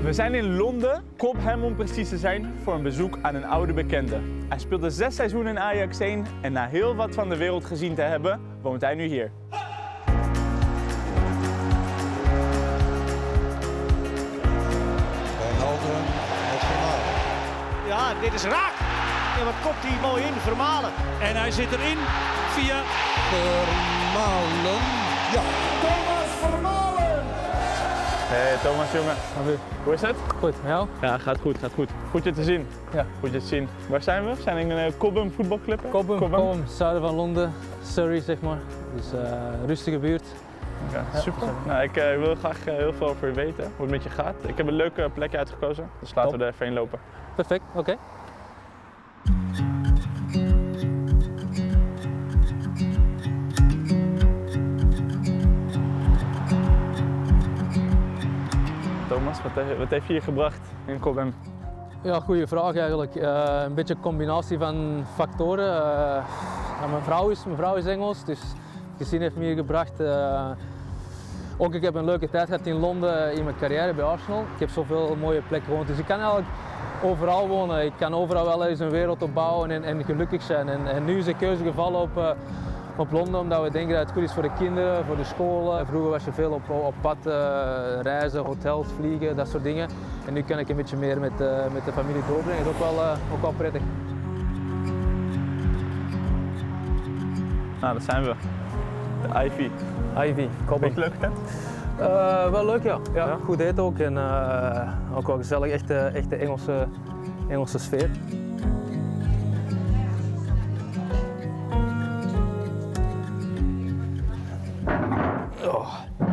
We zijn in Londen, Cobham om precies te zijn, voor een bezoek aan een oude bekende. Hij speelde 6 seizoenen in Ajax 1 en na heel wat van de wereld gezien te hebben, woont hij nu hier. Helderen met Vermalen. Ja, dit is raak. En wat komt hij mooi in, Vermalen. En hij zit erin via Vermalen. Ja. Thomas Vermalen! Hey Thomas, jongen. Hoe is het? Goed, en jou? Ja, gaat goed, gaat goed. Goed je te zien. Ja. Goed je te zien. Waar zijn we? We zijn in een Cobham voetbalclub. Cobham, zuiden van Londen, Surrey zeg maar. Dus rustige buurt. Ja, super. Nou, ik wil graag heel veel over je weten, hoe het met je gaat. Ik heb een leuke plekje uitgekozen, dus laten we er even heen lopen. Perfect, oké. Thomas, wat heeft je hier gebracht in Cobham? Ja, goede vraag eigenlijk. Een beetje een combinatie van factoren. Ja, mijn vrouw is Engels, dus het gezin heeft me hier gebracht. Ook ik heb een leuke tijd gehad in Londen in mijn carrière bij Arsenal. Ik heb zoveel mooie plekken gewoond, dus ik kan eigenlijk overal wonen. Ik kan overal wel eens een wereld opbouwen en gelukkig zijn. En nu is de keuze gevallen op Londen, omdat we denken dat het goed is voor de kinderen, voor de scholen. Vroeger was je veel op pad, reizen, hotels, vliegen, dat soort dingen. En nu kan ik een beetje meer met de familie doorbrengen. Dat is ook wel prettig. Nou, dat zijn we. De Ivy. Ivy, Cobham. Vind je het leuk, Wel leuk, ja. Ja. Goed eten ook en ook wel gezellig, echt de Engelse sfeer. Oh.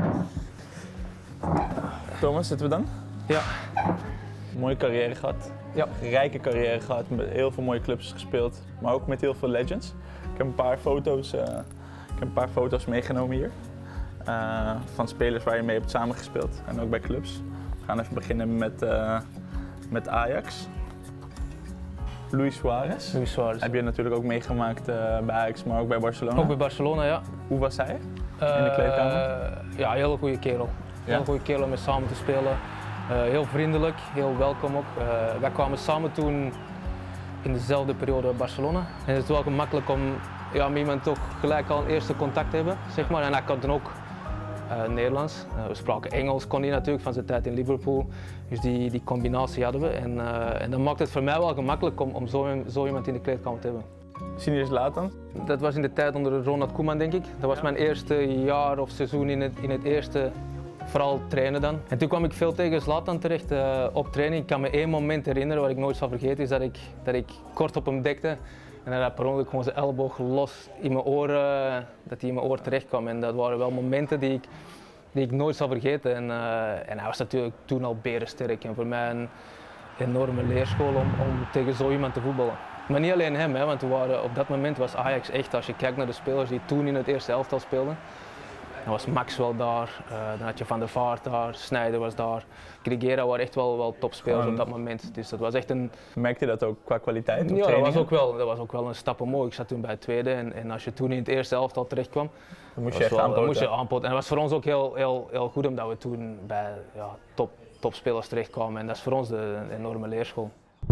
Thomas, zitten we dan? Ja. Mooie carrière gehad. Ja. Rijke carrière gehad, met heel veel mooie clubs gespeeld, maar ook met heel veel legends. Ik heb een paar foto's meegenomen hier. Van spelers waar je mee hebt samengespeeld en ook bij clubs. We gaan even beginnen met Ajax. Luis Suarez. Heb je natuurlijk ook meegemaakt bij Ajax, maar ook bij Barcelona. Ook bij Barcelona, ja. Hoe was hij in de kleedkamer? Ja, een hele goede kerel. Heel goede kerel om mee samen te spelen. Heel vriendelijk, heel welkom ook. Wij kwamen samen toen in dezelfde periode bij Barcelona. En het is wel gemakkelijk om met iemand toch gelijk al een eerste contact te hebben, zeg maar. En hij kan dan ook Nederlands. We spraken Engels, kon hij natuurlijk van zijn tijd in Liverpool. Dus die combinatie hadden we. En dat maakt het voor mij wel gemakkelijk om zo iemand in de kleedkamer te hebben. Sinds Zlatan? Dat was in de tijd onder Ronald Koeman, denk ik. Dat was mijn eerste jaar of seizoen in het eerste, vooral trainen dan. En toen kwam ik veel tegen Zlatan terecht op training. Ik kan me één moment herinneren wat ik nooit zal vergeten, is dat ik kort op hem dekte. En dan had per ongeluk gewoon zijn elleboog los in mijn oor, dat hij in mijn oor terecht kwam. En dat waren wel momenten die ik nooit zal vergeten. En hij was natuurlijk toen al berensterk en voor mij een enorme leerschool om tegen zo iemand te voetballen. Maar niet alleen hem, want op dat moment was Ajax echt, als je kijkt naar de spelers die toen in het eerste elftal speelden. Dan was Maxwell daar, dan had je Van der Vaart daar, Sneijder was daar. Grigera waren echt wel topspelers op dat moment. Dus dat was echt een... Merkte je dat ook qua kwaliteit? Ja, dat was ook wel een stap omhoog. Ik zat toen bij het tweede en als je toen in het eerste elftal terecht kwam, dan moest je aanpoten. En dat was voor ons ook heel goed omdat we toen bij topspelers terechtkwamen. En dat is voor ons een enorme leerschool.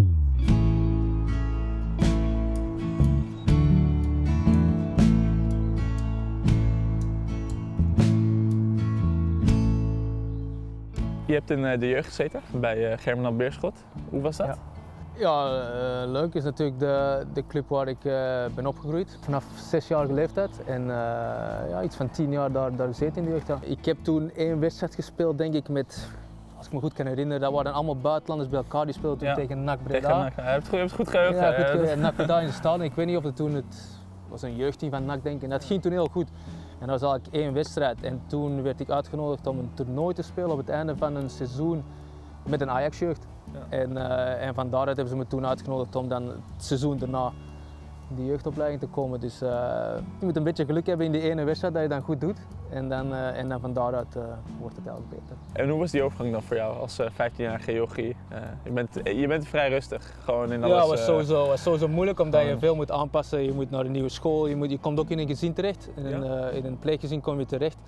Je hebt in de jeugd gezeten bij Germinal Beerschot. Hoe was dat? Ja, leuk. Is natuurlijk de club waar ik ben opgegroeid. Vanaf 6-jarige leeftijd. En iets van 10 jaar daar gezeten in de jeugd. Ja. Ik heb toen 1 wedstrijd gespeeld, denk ik, met, als ik me goed kan herinneren, dat waren allemaal buitenlanders bij elkaar. Die speelden toen tegen NAC Breda. Je hebt het goed geheugen. Ja, NAC Breda in de stadion. Ik weet niet of het toen was een jeugdteam van NAC, denk ik. En dat ging toen heel goed. En dat was eigenlijk 1 wedstrijd. En toen werd ik uitgenodigd om een toernooi te spelen op het einde van een seizoen met een Ajax-jeugd. Ja. En van daaruit hebben ze me toen uitgenodigd om dan het seizoen daarna in de jeugdopleiding te komen. Dus je moet een beetje geluk hebben in die ene wedstrijd dat je dan goed doet. En dan van daaruit wordt het eigenlijk beter. En hoe was die overgang dan voor jou als 15-jarige jochie? Je bent vrij rustig, gewoon in alles. Ja, het was sowieso moeilijk omdat je veel moet aanpassen. Je moet naar een nieuwe school, je komt ook in een gezin terecht. In een pleeggezin kom je terecht.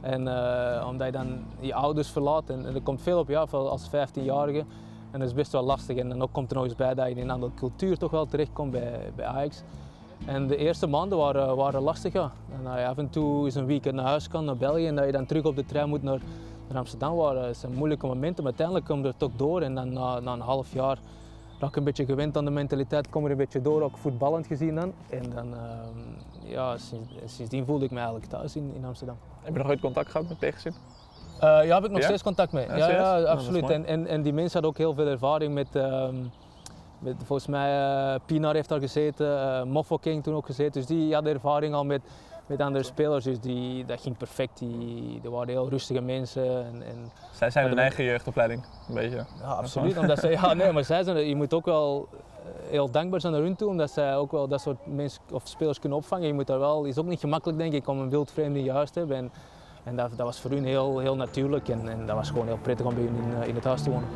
En omdat je dan je ouders verlaat en er komt veel op je af als 15-jarige. En dat is best wel lastig. En dan komt er nog eens bij dat je in een andere cultuur toch wel terechtkomt bij Ajax. En de eerste maanden waren lastig, ja. En dat je af en toe eens een weekend naar huis kan, naar België, en dat je dan terug op de trein moet naar Amsterdam. Dat zijn moeilijke momenten, maar uiteindelijk kom je er toch door. En dan na een half jaar raak ik een beetje gewend aan de mentaliteit, kom er een beetje door, ook voetballend gezien dan. En dan, sindsdien voelde ik me eigenlijk thuis in Amsterdam. Heb je nog ooit contact gehad met tegenzin? Ja, heb ik nog steeds contact mee. Ja, Ja, absoluut. En die mensen hadden ook heel veel ervaring met volgens mij, Pinar heeft daar gezeten, Moffo King toen ook gezeten. Dus die hadden ervaring al met andere spelers. Dus dat ging perfect. Die waren heel rustige mensen. Zij zijn hun eigen jeugdopleiding, een beetje. Ja, absoluut. Omdat zij, maar zij zijn, je moet ook wel heel dankbaar zijn naar hun toe, omdat zij ook wel dat soort mensen of spelers kunnen opvangen. Je moet daar wel, is ook niet gemakkelijk denk ik om een wildvreemde in je huis te hebben. En dat was voor hun heel natuurlijk en dat was gewoon heel prettig om bij hun in het huis te wonen.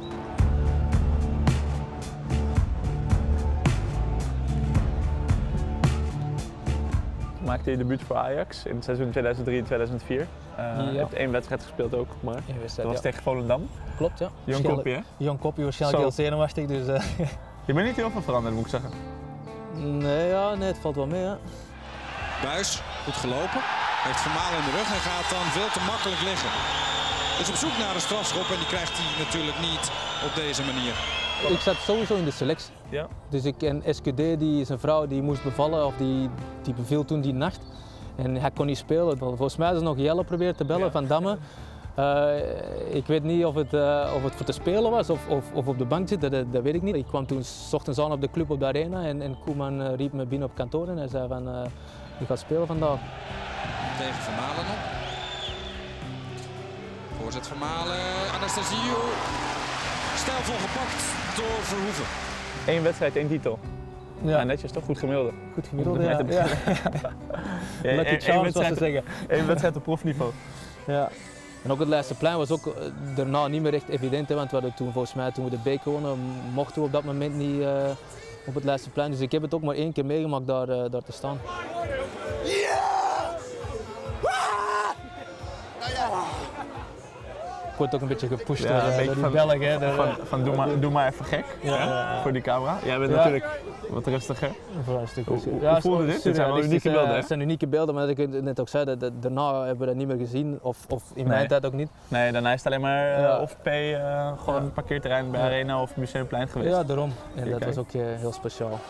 Maakte je debuut voor Ajax in het seizoen 2003-2004. Je hebt 1 wedstrijd gespeeld ook, maar dat was tegen Volendam. Klopt, ja. Jong Koppie, hè? Jong Koppie, waarschijnlijk heel zenuwachtig. Dus, Je bent niet heel veel veranderd, moet ik zeggen. Nee, het valt wel mee. Ja. Buis, goed gelopen. Heeft Vermaelen in de rug en gaat dan veel te makkelijk liggen. Is op zoek naar een strafschop en die krijgt hij natuurlijk niet op deze manier. Ik zat sowieso in de selectie. Ja. Dus SQD, zijn vrouw, die moest bevallen, of die beviel toen die nacht. En hij kon niet spelen. Volgens mij is er nog Jelle proberen te bellen van Damme. Ik weet niet of het voor te spelen was of op de bank zitten, dat weet ik niet. Ik kwam toen 's ochtends aan op de club op de arena en Koeman riep me binnen op kantoor en hij zei van je gaat spelen vandaag. Tegen Vermaelen nog. Voorzet Vermaelen, Anastasio. Stijlvol gepakt door Verhoeven. 1 wedstrijd, 1 titel. Ja, netjes toch? Goed gemiddelde. Goed gemiddelde, ja. Lucky Charms, zoals ze zeggen. 1 wedstrijd op profniveau. Ja. En ook het Leidseplein was ook daarna niet meer echt evident, hè, want we hadden toen, volgens mij, toen we de beker wonnen, mochten we op dat moment niet op het Leidseplein. Dus ik heb het ook maar 1 keer meegemaakt daar te staan. Ik word ook een beetje gepusht door die Belgen. Van doe maar even gek voor die camera. Jij bent natuurlijk wat rustiger. Voor een stuk Hoe voelde dit? Dit zijn wel unieke beelden, hè? Het zijn unieke beelden, maar dat ik net ook zei, daarna hebben we dat niet meer gezien. Of in mijn tijd ook niet. Nee, daarna is het alleen maar of gewoon een parkeerterrein bij Arena of Museumplein geweest. Ja, daarom. En dat was ook heel speciaal.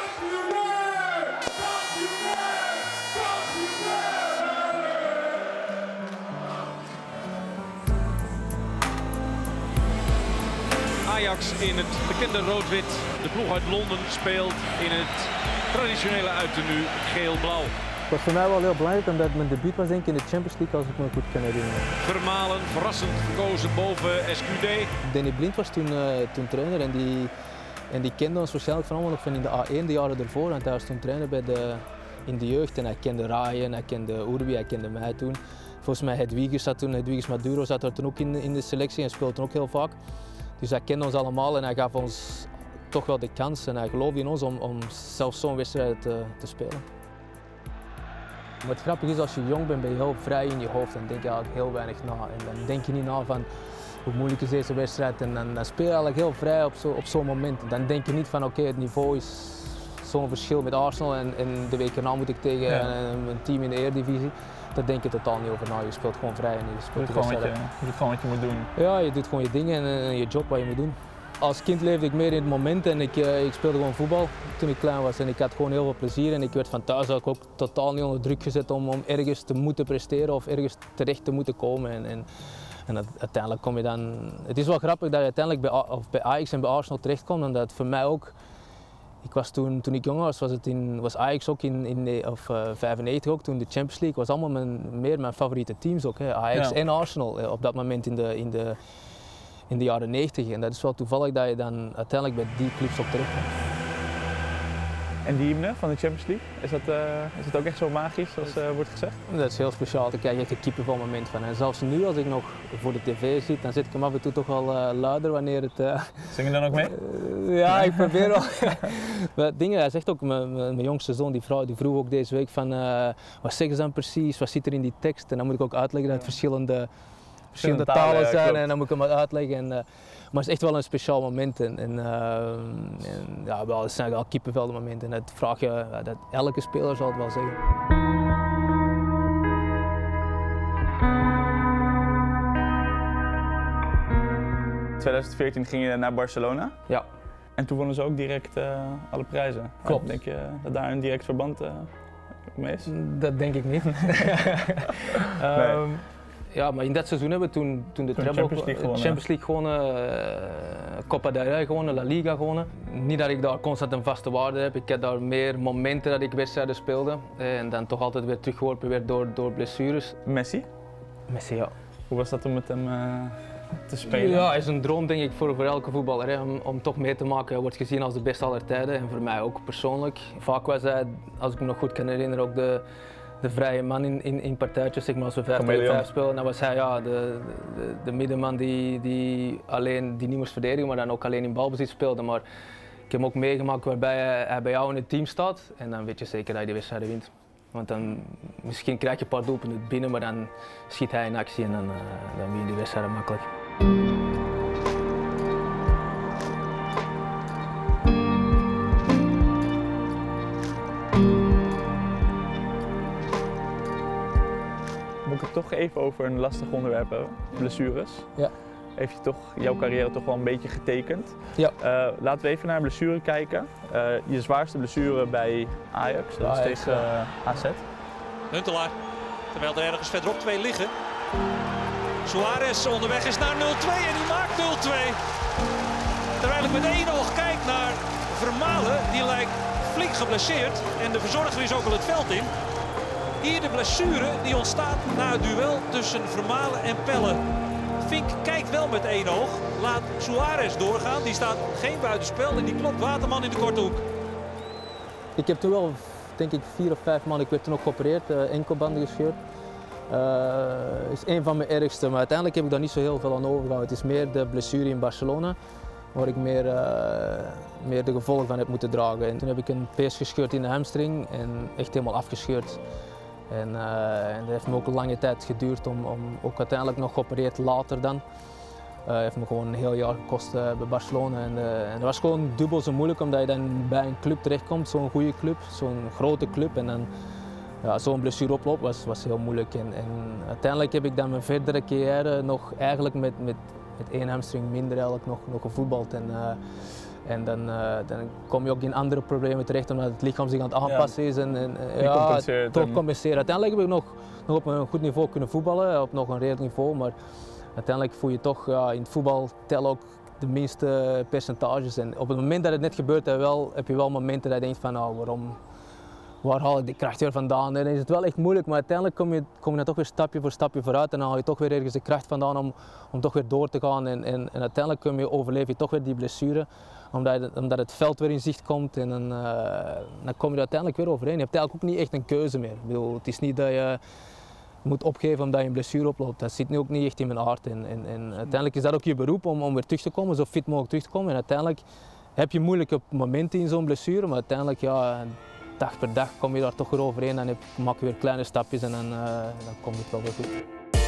Ajax in het bekende rood-wit. De ploeg uit Londen speelt in het traditionele uiternu geel-blauw. Het was voor mij wel heel belangrijk omdat het mijn debuut was denk ik in de Champions League als ik me goed kan herinneren. Vermaelen verrassend gekozen boven SQD. Danny Blind was toen trainer en die kende ons waarschijnlijk van allemaal nog van in de A1 de jaren ervoor. Want hij was toen trainer in de jeugd en hij kende Ryan, hij kende Urbi, hij kende mij toen. Volgens mij Hedwiges Maduro zat er toen ook in de selectie en speelde toen ook heel vaak. Dus hij kende ons allemaal en hij gaf ons toch wel de kans en hij geloofde in ons om zelfs zo'n wedstrijd te spelen. Wat grappig is, als je jong bent ben je heel vrij in je hoofd en denk je eigenlijk heel weinig na. En dan denk je niet na van hoe moeilijk is deze wedstrijd en dan speel je eigenlijk heel vrij op zo'n moment. Dan denk je niet van oké, het niveau is zo'n verschil met Arsenal en de week erna moet ik tegen een team in de Eredivisie. Daar denk je totaal niet over na. Je speelt gewoon vrij en je speelt je doet gewoon wat je moet doen. Ja, je doet gewoon je dingen en je job wat je moet doen. Als kind leefde ik meer in het moment en ik speelde gewoon voetbal toen ik klein was en ik had gewoon heel veel plezier en ik werd van thuis ook totaal niet onder druk gezet om ergens te moeten presteren of ergens terecht te moeten komen. En uiteindelijk kom je dan... Het is wel grappig dat je uiteindelijk bij Ajax en bij Arsenal terechtkomt, omdat het voor mij ook... Ik was toen ik jong was Ajax ook in 95 ook, toen de Champions League was allemaal meer mijn favoriete teams ook. Hè. Ajax en Arsenal op dat moment in de jaren 90. En dat is wel toevallig dat je dan uiteindelijk bij die clubs op terechtkomt. En die hymne van de Champions League, is dat ook echt zo magisch als wordt gezegd? Dat is heel speciaal, daar krijg je echt een kippenvelmoment van. En zelfs nu als ik nog voor de tv zit, dan zet ik hem af en toe toch wel luider wanneer het... Zing je dan ook mee? Ja, ik probeer wel. Maar dingen, hij zegt ook, mijn jongste zoon die vroeg ook deze week van wat zeggen ze dan precies, wat zit er in die tekst? En dan moet ik ook uitleggen dat het verschillende talen zijn klopt. En dan moet ik hem uitleggen. Maar het is echt wel een speciaal moment ja, het zijn wel kippenvelmomenten. En dat vraag je, dat elke speler zal het wel zeggen. 2014 ging je naar Barcelona. Ja. En toen wonnen ze ook direct alle prijzen. Klopt. Denk je dat daar een direct verband mee is? Dat denk ik niet. Nee. Ja, maar in dat seizoen hebben we toen de Champions League gewonnen, Copa del Rey gewonnen, La Liga gewonnen. Niet dat ik daar constant een vaste waarde heb, ik heb daar meer momenten dat ik wedstrijden speelde en dan toch altijd weer teruggeworpen werd door blessures. Messi? Messi, ja. Hoe was dat om met hem te spelen? Ja, het is een droom denk ik voor elke voetballer hè, om toch mee te maken. Hij wordt gezien als de beste aller tijden en voor mij ook persoonlijk. Vaak was hij, als ik me nog goed kan herinneren, ook de vrije man in partijtjes, zeg maar, als we 5-5 spelen, dan was hij ja, de middenman die niet moest verdedigen, maar dan ook alleen in balbezit speelde. Maar ik heb hem ook meegemaakt waarbij hij bij jou in het team staat en dan weet je zeker dat je de wedstrijd wint. Want dan misschien krijg je een paar doelpunten binnen, maar dan schiet hij in actie en dan win je die wedstrijd makkelijk. Moet ik het toch even over een lastig onderwerp hebben, blessures. Ja. Heeft je toch jouw carrière toch wel een beetje getekend? Ja. Laten we even naar een blessure kijken. Je zwaarste blessure bij Ajax, dat is tegen AZ. Huntelaar, terwijl er ergens verderop 2 liggen. Suarez onderweg is naar 0-2 en die maakt 0-2. Terwijl ik met één oog kijk naar Vermaelen, die lijkt flink geblesseerd en de verzorger is ook al het veld in. Hier de blessure die ontstaat na het duel tussen Vermaelen en Pelle. Fink kijkt wel met één oog, laat Suarez doorgaan, die staat geen buitenspel en die klopt Waterman in de korte hoek. Ik heb toen wel, denk ik, 4 of 5 maanden, ik werd toen ook geopereerd, enkelbanden gescheurd. Is een van mijn ergste, maar uiteindelijk heb ik daar niet zo heel veel aan overgehouden. Het is meer de blessure in Barcelona, waar ik meer de gevolgen van heb moeten dragen. En toen heb ik een pees gescheurd in de hamstring en echt helemaal afgescheurd. En dat heeft me ook een lange tijd geduurd om ook uiteindelijk nog geopereerd later dan. Heeft me gewoon een heel jaar gekost bij Barcelona. En dat was gewoon dubbel zo moeilijk omdat je dan bij een club terechtkomt, zo'n goede club, zo'n grote club. En dan ja, zo'n blessure oploopt was heel moeilijk. En uiteindelijk heb ik dan mijn verdere carrière nog eigenlijk met 1 hamstring minder eigenlijk nog gevoetbald. En dan kom je ook in andere problemen terecht omdat het lichaam zich aan het aanpassen is en toch compenseren. Uiteindelijk heb ik nog op een goed niveau kunnen voetballen, op nog een redelijk niveau, maar uiteindelijk voel je toch, ja, in het voetbal tellen ook de minste percentages. En op het moment dat het net gebeurt, heb je wel momenten dat je denkt van waar haal ik die kracht weer vandaan? En dan is het wel echt moeilijk, maar uiteindelijk kom je dan toch weer stapje voor stapje vooruit en dan haal je toch weer ergens de kracht vandaan om toch weer door te gaan. En uiteindelijk overleef je toch weer die blessure, omdat het veld weer in zicht komt en dan kom je er uiteindelijk weer overheen. Je hebt eigenlijk ook niet echt een keuze meer. Ik bedoel, het is niet dat je moet opgeven omdat je een blessure oploopt. Dat zit nu ook niet echt in mijn aard. En uiteindelijk is dat ook je beroep om weer terug te komen, zo fit mogelijk terug te komen. En uiteindelijk heb je moeilijke momenten in zo'n blessure, maar uiteindelijk ja, dag per dag kom je daar toch weer overheen en maak je weer kleine stapjes en dan komt het wel weer goed.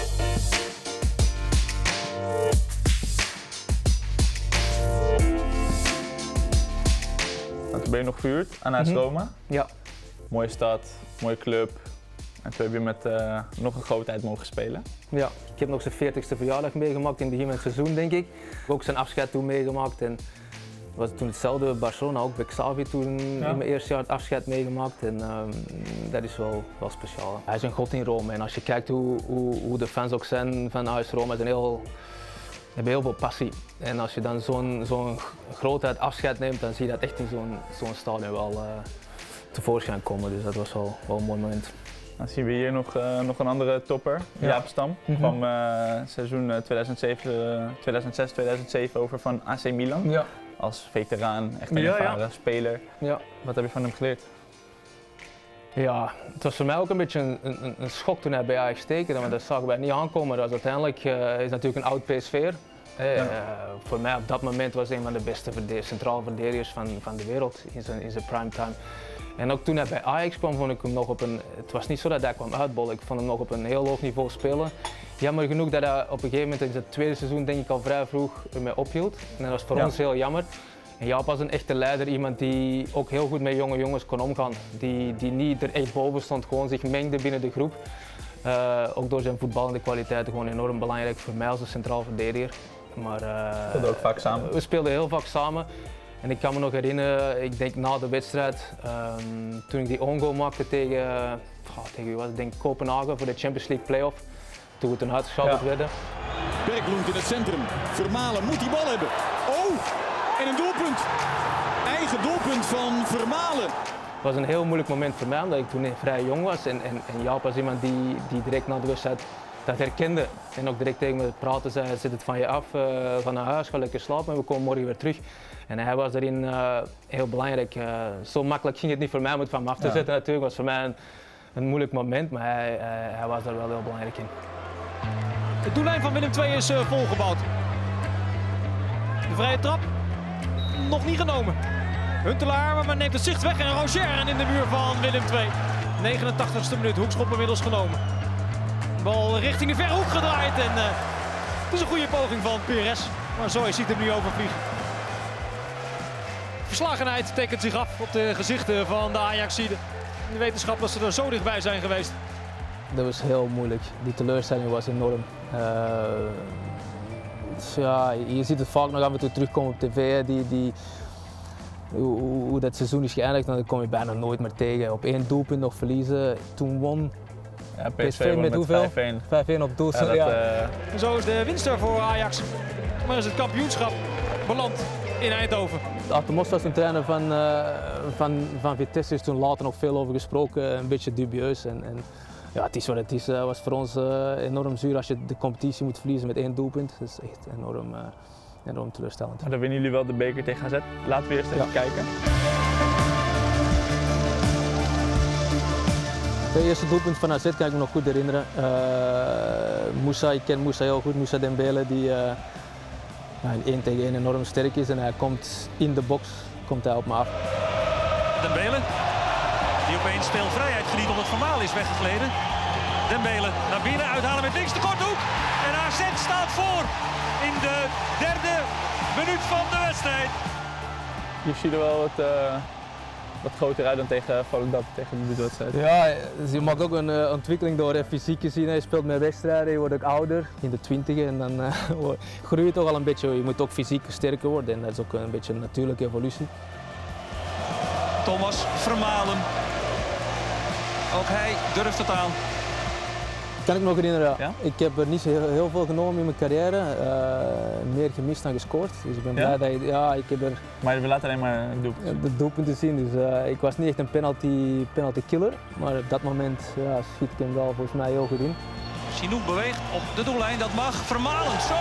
Toen ben je nog verhuurd aan AS Roma. Ja. Mooie stad, mooie club. En toen heb je met nog een grootheid mogen spelen. Ja, ik heb nog zijn 40ste verjaardag meegemaakt in het begin van het seizoen, denk ik. Ook zijn afscheid toen meegemaakt. En was toen hetzelfde bij Barcelona, ook bij Xavi toen in mijn eerste jaar het afscheid meegemaakt. En dat is wel speciaal. Hij is een god in Rome en als je kijkt hoe de fans ook zijn van AS Roma, hebben heel veel passie. En als je dan zo'n grootheid afscheid neemt, dan zie je dat echt in zo'n stadion wel tevoorschijn komen. Dus dat was wel een mooi moment. Dan zien we hier nog een andere topper, Jaap Stam, kwam seizoen 2006-2007 over van AC Milan. Ja. als veteraan, echt een ervaren speler. Ja. Wat heb je van hem geleerd? Ja, het was voor mij ook een beetje een schok toen hij bij Ajax tekende, want dat zagen wij niet aankomen. Dat uiteindelijk is natuurlijk een oud PSV'er. Voor mij op dat moment was hij een van de beste centraal verdedigers van de wereld in zijn primetime. En ook toen hij bij Ajax kwam, vond ik hem nog op een... Het was niet zo dat hij kwam uitbollen, ik vond hem nog op een heel hoog niveau spelen. Jammer genoeg dat hij op een gegeven moment in zijn tweede seizoen denk ik al vrij vroeg ermee ophield. En dat was voor ons heel jammer. En Jaap was een echte leider, iemand die ook heel goed met jonge jongens kon omgaan. Die niet er echt boven stond, gewoon zich mengde binnen de groep. Ook door zijn voetballende kwaliteiten gewoon enorm belangrijk voor mij als een centraal verdediger. Maar, we speelden ook vaak samen. We speelden heel vaak samen. En ik kan me nog herinneren, ik denk na de wedstrijd, toen ik die on-goal maakte tegen wie was het? Denk Kopenhagen voor de Champions League play-off. Toen we toen uitgeschakeld werden. Berglund in het centrum. Vermalen moet die bal hebben. Oh! En een doelpunt. Eigen doelpunt van Vermalen. Het was een heel moeilijk moment voor mij, omdat ik toen vrij jong was. En Jaap was iemand die direct na de wedstrijd dat herkende. En ook direct tegen me praten zei, zet het van je af, ga naar huis, ga lekker slapen en we komen morgen weer terug. En hij was daarin heel belangrijk. Zo makkelijk ging het niet voor mij om het van me af te zetten natuurlijk. Het was voor mij een moeilijk moment, maar hij was daar wel heel belangrijk in. De doellijn van Willem II is volgebouwd. De vrije trap nog niet genomen. Huntelaar, maar neemt het zicht weg en Roger in de muur van Willem II. 89e minuut, hoekschop inmiddels genomen. Bal richting de verre hoek gedraaid en het is een goede poging van Perez. Maar Zoy ziet hem nu overvliegen. Verslagenheid tekent zich af op de gezichten van de Ajaxiden. De wetenschap dat ze er zo dichtbij zijn geweest. Dat was heel moeilijk. Die teleurstelling was enorm. Ja, je ziet het vaak nog af en toe terugkomen op tv. Hoe dat seizoen is geëindigd, dan kom je bijna nooit meer tegen. Op 1 doelpunt nog verliezen. Toen won PSV met hoeveel? 5-1. 5-1 op doelstelling. Zo is de winst er voor Ajax. Maar is het kampioenschap beland in Eindhoven. Atemos was een trainer van Vitesse, is toen later nog veel over gesproken, een beetje dubieus. En ja, het is wat het is. Het was voor ons enorm zuur als je de competitie moet verliezen met 1 doelpunt. Dat is echt enorm teleurstellend. Maar dan winnen jullie wel de beker tegen AZ. Laten we eerst even kijken. Het eerste doelpunt van AZ kan ik me nog goed herinneren. Moussa, ik ken Moussa heel goed, Moussa Dembele, die in 1 tegen 1 enorm sterk is en hij komt in de box op me af. Dembele, die opeens speelvrijheid geniet omdat Vermaelen is weggegleden. Dembele naar binnen, uithalen met links de korte hoek. En AZ staat voor in de 3e minuut van de wedstrijd. Je ziet er wel wat groter uit dan tegen Volendam, tegen de debuutwedstrijd. Ja, dus je maakt ook een ontwikkeling door fysiek gezien. Je speelt met wedstrijden, je wordt ook ouder, in de 20 en dan groei je toch al een beetje. Je moet ook fysiek sterker worden en dat is ook een beetje een natuurlijke evolutie. Thomas Vermaelen. Ook hij durft het aan. Kan ik me nog herinneren, ja? Ik heb er niet zo heel veel genomen in mijn carrière. Meer gemist dan gescoord. Dus ik ben blij dat ik heb er... Maar we laten alleen maar de doelpunten zien. Dus ik was niet echt een penalty killer. Maar op dat moment schiet ik hem wel volgens mij heel goed in. Chinook beweegt op de doellijn, dat mag. Vermaelen, zo!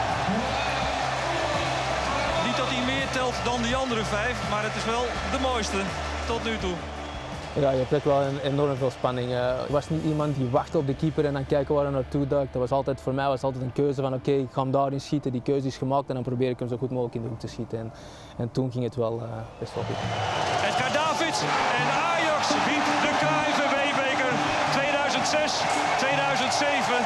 Niet dat hij meer telt dan die andere 5, maar het is wel de mooiste tot nu toe. Ja, je hebt ook wel enorm veel spanning. Ik was niet iemand die wachtte op de keeper en dan kijken waar hij naartoe duikt. Dat was altijd, voor mij was het altijd een keuze van oké, ik ga hem daarin schieten. Die keuze is gemaakt en dan probeer ik hem zo goed mogelijk in de hoek te schieten. En toen ging het wel best wel goed. Edgar Davids en Ajax wint de KNVB-beker 2006-2007.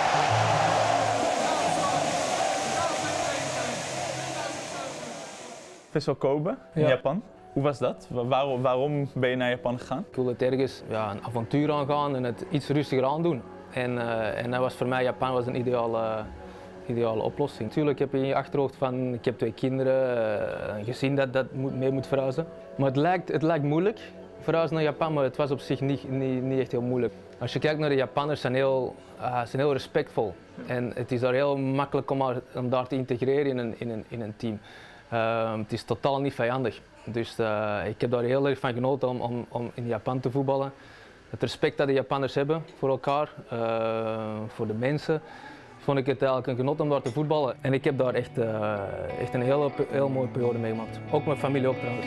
Vissel Kobe in Japan. Hoe was dat? Waarom ben je naar Japan gegaan? Ik wilde ergens een avontuur aangaan en het iets rustiger aandoen. En dat was voor mij, Japan was een ideale oplossing. Natuurlijk heb je in je achterhoofd van, ik heb 2 kinderen, een gezin dat mee moet verhuizen. Maar het lijkt moeilijk, verhuizen naar Japan, maar het was op zich niet echt heel moeilijk. Als je kijkt naar de Japanners, zijn heel respectvol. En het is daar heel makkelijk om daar te integreren in een team. Het is totaal niet vijandig. Dus ik heb daar heel erg van genoten om in Japan te voetballen. Het respect dat de Japanners hebben voor elkaar, voor de mensen, vond ik het eigenlijk een genot om daar te voetballen. En ik heb daar echt een heel mooie periode meegemaakt. Ook mijn familie ook trouwens.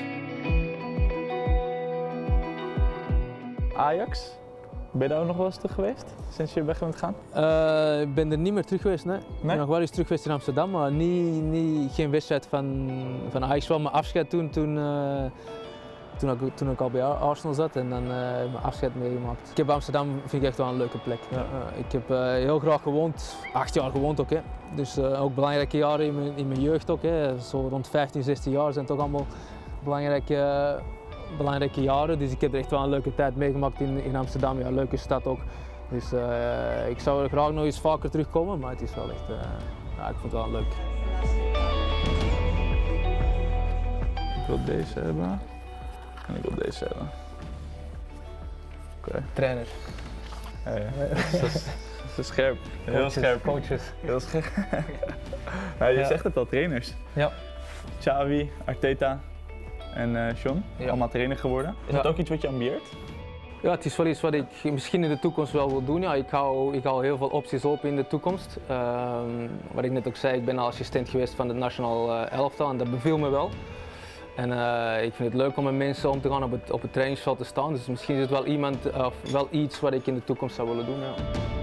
Ajax, ben je daar ook nog wel eens terug geweest sinds je weg bent gaan? Ik ben er niet meer terug geweest. Nee. Ik ben nog wel eens terug geweest in Amsterdam, maar geen wedstrijd van Ajax. Wel mijn afscheid toen ik al bij Arsenal zat en dan mijn afscheid meegemaakt. Ik heb Amsterdam vind ik echt wel een leuke plek. Ik heb heel graag gewoond, 8 jaar gewoond ook. Hè. Dus ook belangrijke jaren in mijn jeugd ook. Hè. Zo rond 15, 16 jaar zijn toch allemaal belangrijke jaren. Dus ik heb er echt wel een leuke tijd meegemaakt in Amsterdam. Ja, een leuke stad ook. Dus ik zou er graag nog eens vaker terugkomen, maar het is wel echt, ik vond het wel leuk. Ik wil deze hebben. En ik wil deze hebben. Oké. Trainer. Ja. Dat is scherp. Heel scherp. Coaches. Heel scherp. Nou, je zegt het al, trainers. Ja. Xavi, Arteta en John, allemaal trainer geworden. Is dat ook iets wat je ambieert? Ja, het is wel iets wat ik misschien in de toekomst wel wil doen. Ja, ik hou heel veel opties open in de toekomst. Wat ik net ook zei, ik ben al assistent geweest van het nationaal elftal en dat beviel me wel. En ik vind het leuk om met mensen om te gaan op het trainingsveld te staan. Dus misschien is het wel iets wat ik in de toekomst zou willen doen. Ja.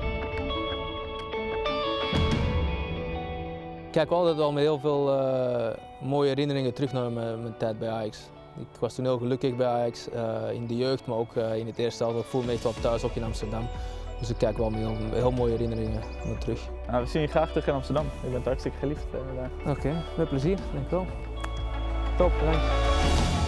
Ik kijk altijd wel met heel veel mooie herinneringen terug naar mijn tijd bij Ajax. Ik was toen heel gelukkig bij Ajax in de jeugd, maar ook in het eerste helft. Ik voel me echt wel thuis, ook in Amsterdam. Dus ik kijk wel met heel mooie herinneringen naar terug. We zien je graag terug in Amsterdam. Je bent hartstikke geliefd daar. Oké, met plezier, denk ik wel. Top, bedankt.